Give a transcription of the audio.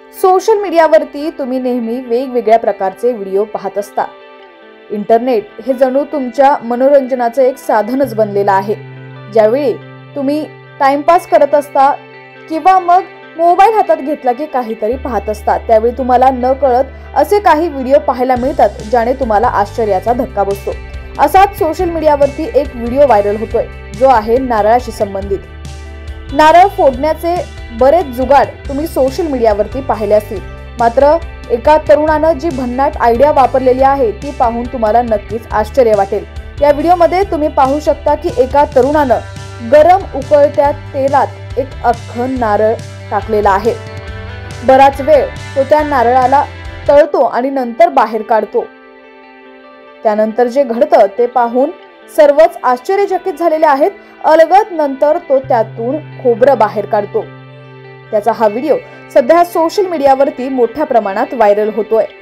Social मीडियावरती तुम्ही नेहमी वेगवेगळ्या प्रकारचे व्हिडिओ पाहत असता। इंटरनेट हे जणू तुमच्या मनोरंजनाचे एक साधनच बनलेलं आहे। ज्यावेळी तुम्ही टाइमपास करत असता किंवा मग मोबाईल हातात घेतला की काहीतरी पाहत असता, त्यावेळी तुम्हाला नकळत असे काही व्हिडिओ पाहायला मिळतात ज्याने तुम्हाला आश्चर्याचा धक्का बसतो। असाच सोशल मीडियावरती एक व्हिडिओ व्हायरल होतोय जो आहे नारळाशी संबंधित। नारळ फोडण्याचे बरेच जुगाड तुम्ही सोशल मीडियावरती पाहिले असतील, मात्र एका तरुणानं जी भन्नाट आयडिया वापरलेली आहे ती पाहून तुम्हाला नक्कीच आश्चर्य वाटेल। या व्हिडिओमध्ये तुम्ही पाहू शकता की एका तरुणानं गरम उकळत्या तेलात एक अख्खं नारळ टाकलेला आहे। बराच वेळ तो त्या नारळाला तळतो आणि नंतर बाहेर काढतो। त्यानंतर जे घडतं ते पाहून सर्वच आश्चर्यचकित झालेले आहेत। अलगद नंतर तो त्यातून खोबरं बाहेर काढतो। त्याचा हा व्हिडिओ सध्या सोशल मीडियावरती मोठ्या प्रमाणात व्हायरल होतोय।